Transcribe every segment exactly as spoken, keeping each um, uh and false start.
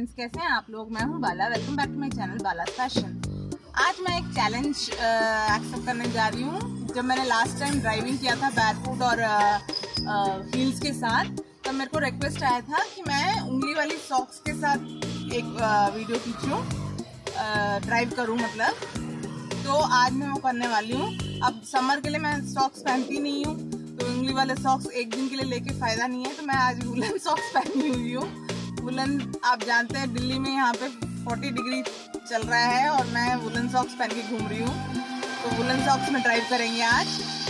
Friends, कैसे हैं आप लोग? मैं हूं Bala. Welcome back to my channel Bala fashion. आज मैं एक चैलेंज एक्सेप्ट करने जा रही हूं। जब मैंने लास्ट टाइम ड्राइविंग किया था बैरफुट और हील्स के साथ, तब मेरे को रिक्वेस्ट आया था कि मैं उंगली वाली सॉक्स के साथ एक वीडियो खींचूं, ड्राइव करूं मतलब। तो आज मैं वो करने वाली हूँ। अब समर के लिए मैं सॉक्स पहनती नहीं हूँ, तो उंगली वाले सॉक्स एक दिन के लिए लेके फायदा नहीं है, तो मैं आज वुलन सॉक्स पहनी हुई हूँ। वुलन आप जानते हैं दिल्ली में यहाँ पे चालीस डिग्री चल रहा है और मैं वुलन सॉक्स पहन के घूम रही हूँ। तो वुलन सॉक्स में ड्राइव करेंगे आज।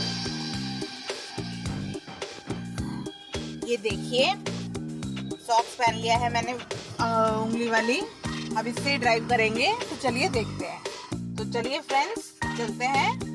ये देखिए, सॉक्स पहन लिया है मैंने उंगली वाली। अब इससे ड्राइव करेंगे, तो चलिए देखते हैं। तो चलिए फ्रेंड्स, चलते हैं।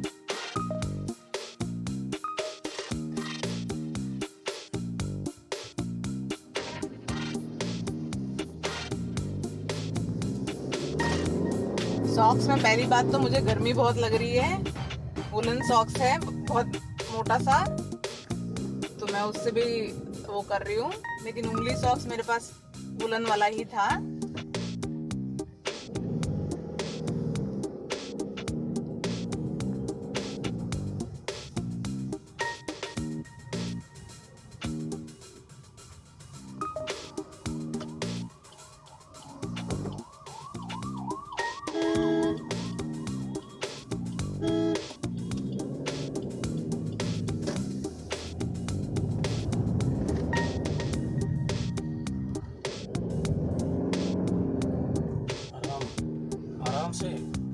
सॉक्स में पहली बात तो मुझे गर्मी बहुत लग रही है। वुलन सॉक्स है, बहुत मोटा सा, तो मैं उससे भी वो कर रही हूँ। लेकिन उंगली सॉक्स मेरे पास वुलन वाला ही था। आराम से।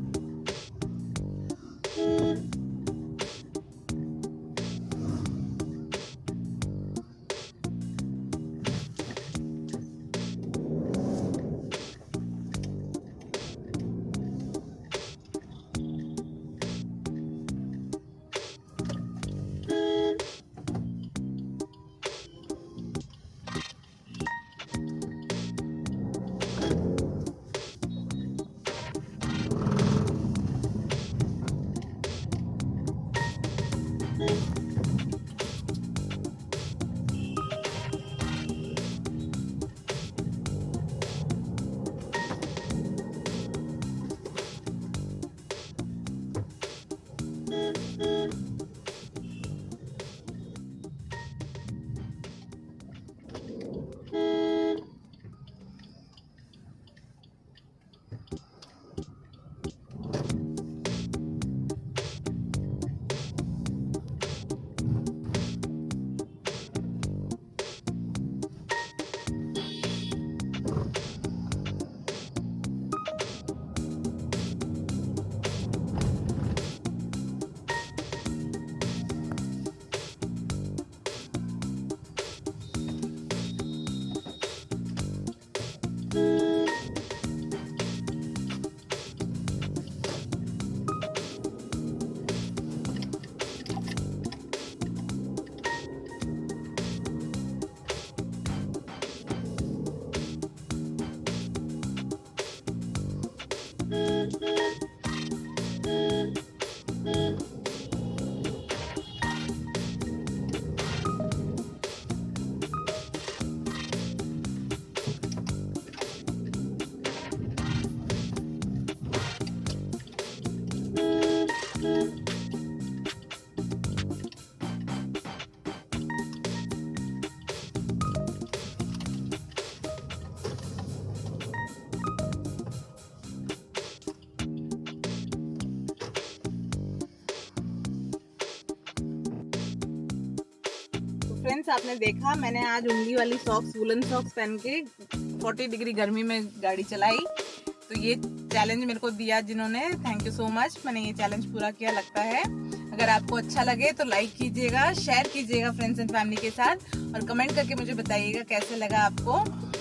फ्रेंड्स, आपने देखा, मैंने आज उंगली वाली सॉक्स, वुलन सॉक्स पहन के चालीस डिग्री गर्मी में गाड़ी चलाई। तो ये चैलेंज मेरे को दिया जिन्होंने, थैंक यू सो मच। मैंने ये चैलेंज पूरा किया लगता है। अगर आपको अच्छा लगे तो लाइक कीजिएगा, शेयर कीजिएगा फ्रेंड्स एंड फैमिली के साथ, और कमेंट करके मुझे बताइएगा कैसे लगा आपको।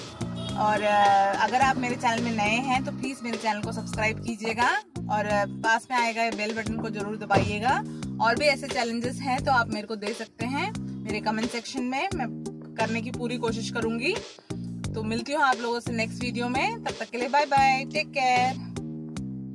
और अगर आप मेरे चैनल में नए हैं तो प्लीज मेरे चैनल को सब्सक्राइब कीजिएगा, और पास में आएगा बेल बटन को जरूर दबाइएगा। और भी ऐसे चैलेंजेस हैं तो आप मेरे को दे सकते हैं मेरे कमेंट सेक्शन में, मैं करने की पूरी कोशिश करूंगी। तो मिलती हूँ आप लोगों से नेक्स्ट वीडियो में। तब तक के लिए बाय बाय, टेक केयर।